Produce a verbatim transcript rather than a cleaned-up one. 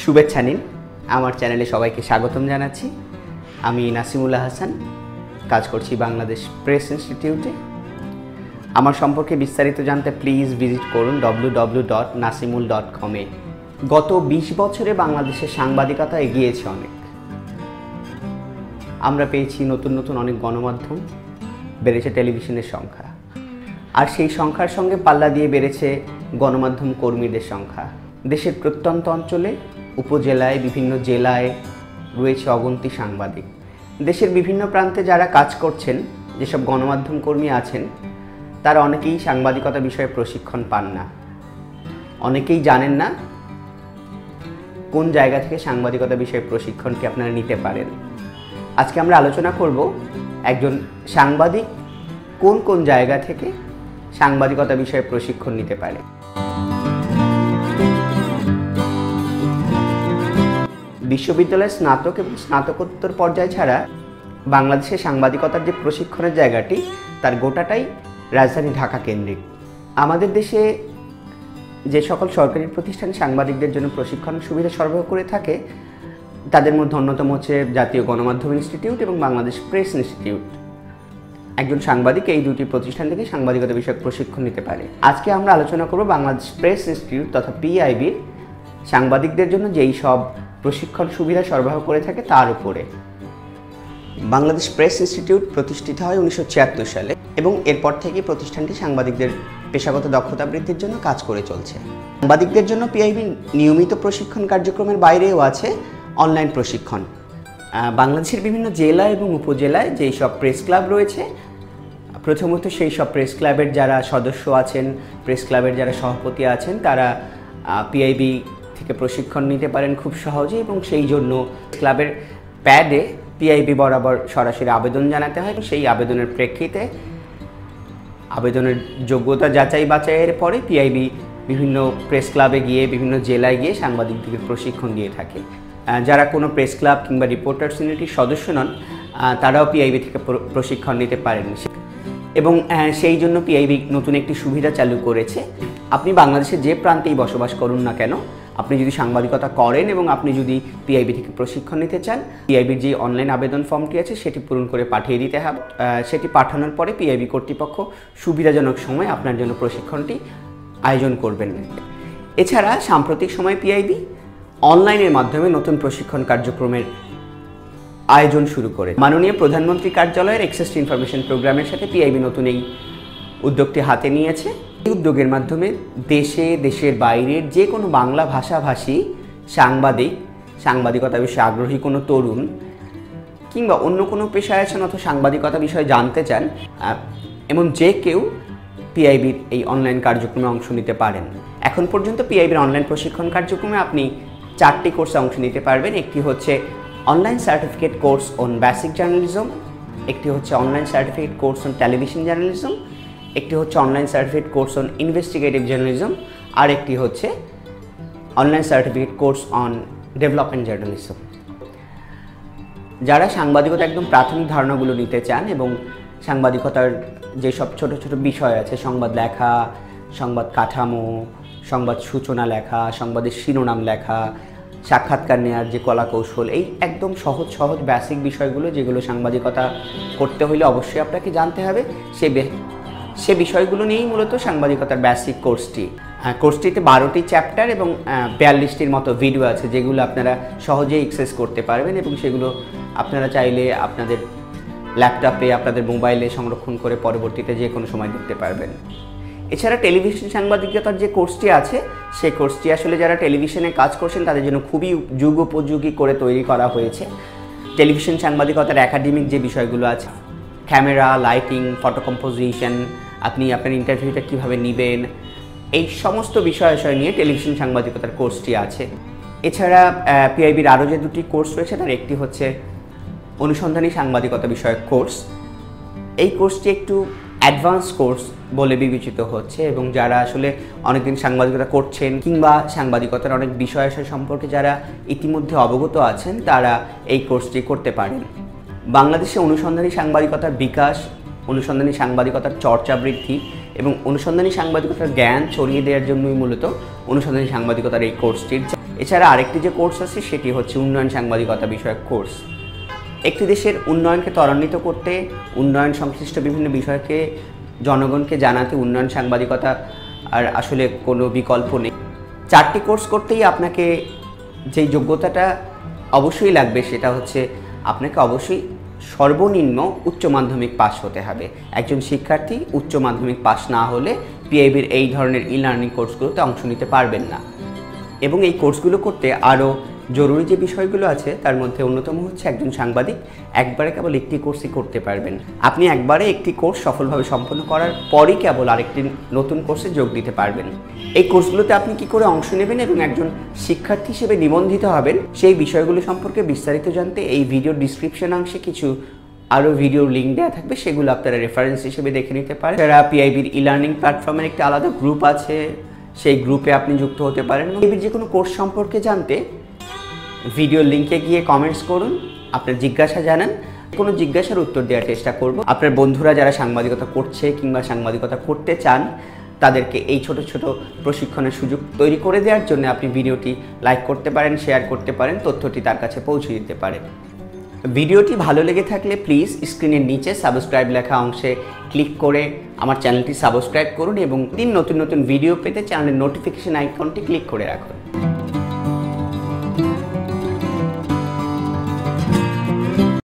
শুভেচ্ছা নিন। আমার চ্যানেলে সবাইকে স্বাগতম জানাচ্ছি। আমি নাসিমুল আহসান, কাজ করছি বাংলাদেশ প্রেস ইনস্টিটিউটে। আমার সম্পর্কে বিস্তারিত জানতে প্লিজ ভিজিট করুন W W W dot Nasimul dot com এ। গত বিশ বছরে বাংলাদেশের সাংবাদিকতা এগিয়েছে অনেক। আমরা পেয়েছি নতুন নতুন অনেক গণমাধ্যম, বেড়েছে টেলিভিশনের সংখ্যা, আর সেই সংখ্যার সঙ্গে পাল্লা দিয়ে বেড়েছে গণমাধ্যম কর্মীদের সংখ্যা। দেশের প্রত্যন্ত অঞ্চলে, উপজেলায়, বিভিন্ন জেলায় রয়েছে অগন্তি সাংবাদিক। দেশের বিভিন্ন প্রান্তে যারা কাজ করছেন, যেসব গণমাধ্যম কর্মী আছেন, তারা অনেকেই সাংবাদিকতা বিষয়ে প্রশিক্ষণ পান না। অনেকেই জানেন না কোন জায়গা থেকে সাংবাদিকতা বিষয়ে প্রশিক্ষণটি আপনারা নিতে পারেন। আজকে আমরা আলোচনা করব একজন সাংবাদিক কোন কোন জায়গা থেকে সাংবাদিকতা বিষয়ে প্রশিক্ষণ নিতে পারে। বিশ্ববিদ্যালয়ের স্নাতক এবং স্নাতকোত্তর পর্যায় ছাড়া বাংলাদেশে সাংবাদিকতার যে প্রশিক্ষণের জায়গাটি, তার গোটাটাই রাজধানী ঢাকা কেন্দ্রিক। আমাদের দেশে যে সকল সরকারি প্রতিষ্ঠান সাংবাদিকদের জন্য প্রশিক্ষণ সুবিধা সরবরাহ করে থাকে, তাদের মধ্যে অন্যতম হচ্ছে জাতীয় গণমাধ্যম ইনস্টিটিউট এবং বাংলাদেশ প্রেস ইনস্টিটিউট। একজন সাংবাদিক এই দুটি প্রতিষ্ঠান থেকে সাংবাদিকতা বিষয়ক প্রশিক্ষণ নিতে পারে। আজকে আমরা আলোচনা করব বাংলাদেশ প্রেস ইনস্টিটিউট তথা পিআইবির সাংবাদিকদের জন্য যেই সব প্রশিক্ষণ সুবিধা সরবরাহ করে থাকে তার উপরে। বাংলাদেশ প্রেস ইনস্টিটিউট প্রতিষ্ঠিত হয় উনিশশো ছিয়াত্তর সালে এবং এরপর থেকে প্রতিষ্ঠানটি সাংবাদিকদের পেশাগত দক্ষতা বৃদ্ধির জন্য কাজ করে চলছে। সাংবাদিকদের জন্য পিআইবি নিয়মিত প্রশিক্ষণ কার্যক্রমের বাইরেও আছে অনলাইন প্রশিক্ষণ। বাংলাদেশের বিভিন্ন জেলা এবং উপজেলায় যেই সব প্রেস ক্লাব রয়েছে, প্রথমত সেই সব প্রেস ক্লাবের যারা সদস্য আছেন, প্রেস ক্লাবের যারা সভাপতি আছেন, তারা পিআইবি থেকে প্রশিক্ষণ নিতে পারেন খুব সহজে, এবং সেই জন্য ক্লাবের প্যাডে পিআইবি বরাবর সরাসরি আবেদন জানাতে হয়। সেই আবেদনের প্রেক্ষিতে আবেদনের যোগ্যতা যাচাই বাছাইয়ের পরে পিআইবি বিভিন্ন প্রেস ক্লাবে গিয়ে, বিভিন্ন জেলায় গিয়ে সাংবাদিকদের প্রশিক্ষণ দিয়ে থাকে। যারা কোনো প্রেস ক্লাব কিংবা রিপোর্টার্স ইউনিটির সদস্য নন, তারাও পিআইবি থেকে প্রশিক্ষণ নিতে পারেন। এবং সেই জন্য পিআইবি নতুন একটি সুবিধা চালু করেছে। আপনি বাংলাদেশের যে প্রান্তেই বসবাস করুন না কেন, আপনি যদি সাংবাদিকতা করেন এবং আপনি যদি পিআইবি থেকে প্রশিক্ষণ নিতে চান, পিআইবির যে অনলাইন আবেদন ফর্মটি আছে সেটি পূরণ করে পাঠিয়ে দিতে হবে। সেটি পাঠানোর পরে পিআইবি কর্তৃপক্ষ সুবিধাজনক সময় আপনার জন্য প্রশিক্ষণটি আয়োজন করবেন। এছাড়া সাম্প্রতিক সময়ে পিআইবি অনলাইনের মাধ্যমে নতুন প্রশিক্ষণ কার্যক্রমের আয়োজন শুরু করে। মাননীয় প্রধানমন্ত্রী কার্যালয়ের অ্যাক্সেস টু ইনফরমেশন প্রোগ্রামের সাথে পিআইবি নতুন এই উদ্যোগটি হাতে নিয়েছে। এই উদ্যোগের মাধ্যমে দেশে, দেশের বাইরের যে কোনো বাংলা ভাষাভাষী সাংবাদিক, সাংবাদিকতা বিষয়ে আগ্রহী কোনো তরুণ কিংবা অন্য কোনো পেশায় আছেন অথবা সাংবাদিকতা বিষয়ে জানতে চান, এমন যে কেউ পিআইবির এই অনলাইন কার্যক্রমে অংশ নিতে পারেন। এখন পর্যন্ত পিআইবির অনলাইন প্রশিক্ষণ কার্যক্রমে আপনি চারটি কোর্সে অংশ নিতে পারবেন। একটি হচ্ছে online certificate course on basic journalism, একটি হচ্ছে online certificate course on television journalism, একটি হচ্ছে online certificate course on investigative journalism, আর একটি হচ্ছে online certificate course on development journalism. যারা সাংবাদিকতা একদম প্রাথমিক ধারণাগুলো নিতে চান এবং সাংবাদিকতার যেসব ছোট ছোট বিষয় আছে, সংবাদ লেখা, সংবাদ কাঠামো, সংবাদ সূচনা লেখা, সংবাদের শিরোনাম লেখা, সাক্ষাৎকার নেওয়ার যে কলা কৌশল, এই একদম সহজ সহজ বেসিক বিষয়গুলো যেগুলো সাংবাদিকতা করতে হলে অবশ্যই আপনাকে জানতে হবে, সে সে বিষয়গুলো নিয়েই মূলত সাংবাদিকতার বেসিক কোর্সটি। কোর্সটিতে বারোটি চ্যাপ্টার এবং বিয়াল্লিশটির মতো ভিডিও আছে, যেগুলো আপনারা সহজেই অ্যাক্সেস করতে পারবেন এবং সেগুলো আপনারা চাইলে আপনাদের ল্যাপটপে, আপনাদের মোবাইলে সংরক্ষণ করে পরবর্তীতে যে কোনো সময় দেখতে পারবেন। এছাড়া টেলিভিশন সাংবাদিকতার যে কোর্সটি আছে, সেই কোর্সটি আসলে যারা টেলিভিশনে কাজ করছেন তাদের জন্য খুবই যুগোপযোগী করে তৈরি করা হয়েছে। টেলিভিশন সাংবাদিকতার একাডেমিক যে বিষয়গুলো আছে, ক্যামেরা, লাইটিং, ফটো কম্পোজিশন, আপনি আপনার ইন্টারভিউটা কীভাবে নেবেন, এই সমস্ত বিষয় বিষয় নিয়ে টেলিভিশন সাংবাদিকতার কোর্সটি আছে। এছাড়া পিআইবির আরও যে দুটি কোর্স রয়েছে, তার একটি হচ্ছে অনুসন্ধানী সাংবাদিকতা বিষয়ক কোর্স। এই কোর্সটি একটু অ্যাডভান্স কোর্স বলে বিবেচিত হচ্ছে এবং যারা আসলে অনেকদিন সাংবাদিকতা করছেন কিংবা সাংবাদিকতার অনেক বিষয় সম্পর্কে যারা ইতিমধ্যে অবগত আছেন, তারা এই কোর্সটি করতে পারেন। বাংলাদেশে অনুসন্ধানী সাংবাদিকতার বিকাশ, অনুসন্ধানী সাংবাদিকতার চর্চা বৃদ্ধি এবং অনুসন্ধানী সাংবাদিকতার জ্ঞান ছড়িয়ে দেওয়ার জন্যই মূলত অনুসন্ধানী সাংবাদিকতার এই কোর্সটির এছাড়া আরেকটি যে কোর্স আছে সেটি হচ্ছে উন্নয়ন সাংবাদিকতা বিষয়ক কোর্স। একটি দেশের উন্নয়নকে ত্বরান্বিত করতে, উন্নয়ন সংশ্লিষ্ট বিভিন্ন বিষয়কে জনগণকে জানাতে উন্নয়ন সাংবাদিকতা আর আসলে কোনো বিকল্প নেই। চারটি কোর্স করতেই আপনাকে যেই যোগ্যতাটা অবশ্যই লাগবে সেটা হচ্ছে আপনাকে অবশ্যই সর্বনিম্ন উচ্চ মাধ্যমিক পাস হতে হবে। একজন শিক্ষার্থী উচ্চ মাধ্যমিক পাস না হলে পিআইবির এই ধরনের ই লার্নিং কোর্সগুলোতে অংশ নিতে পারবেন না। এবং এই কোর্সগুলো করতে আরও জরুরি যে বিষয়গুলো আছে তার মধ্যে অন্যতম হচ্ছে একজন সাংবাদিক একবারে কেবল একটি কোর্সই করতে পারবেন। আপনি একবারে একটি কোর্স সফলভাবে সম্পন্ন করার পরই কেবল আরেকটি নতুন কোর্সে যোগ দিতে পারবেন। এই কোর্সগুলোতে আপনি কি করে অংশ নেবেন এবং একজন শিক্ষার্থী হিসেবে নিবন্ধিত হবেন সেই বিষয়গুলো সম্পর্কে বিস্তারিত জানতে এই ভিডিওর ডিসক্রিপশন অংশে কিছু আরও ভিডিওর লিঙ্ক দেওয়া থাকবে, সেগুলো আপনারা রেফারেন্স হিসেবে দেখে নিতে পারেন। যারা পিআইবির ই লার্নিং প্ল্যাটফর্মের একটি আলাদা গ্রুপ আছে, সেই গ্রুপে আপনি যুক্ত হতে পারেন। পিআইবির যে কোনো কোর্স সম্পর্কে জানতে ভিডিওর লিঙ্কে গিয়ে কমেন্টস করুন, আপনার জিজ্ঞাসা জানান, কোনো জিজ্ঞাসার উত্তর দেওয়ার চেষ্টা করব। আপনার বন্ধুরা যারা সাংবাদিকতা করছে কিংবা সাংবাদিকতা করতে চান তাদেরকে এই ছোট ছোট প্রশিক্ষণের সুযোগ তৈরি করে দেওয়ার জন্য আপনি ভিডিওটি লাইক করতে পারেন, শেয়ার করতে পারেন, তথ্যটি তার কাছে পৌঁছে দিতে পারেন। ভিডিওটি ভালো লেগে থাকলে প্লিজ স্ক্রিনের নিচে সাবস্ক্রাইব লেখা অংশে ক্লিক করে আমার চ্যানেলটি সাবস্ক্রাইব করুন এবং দিন নতুন নতুন ভিডিও পেতে চ্যানেলের নোটিফিকেশন আইকনটি ক্লিক করে রাখুন।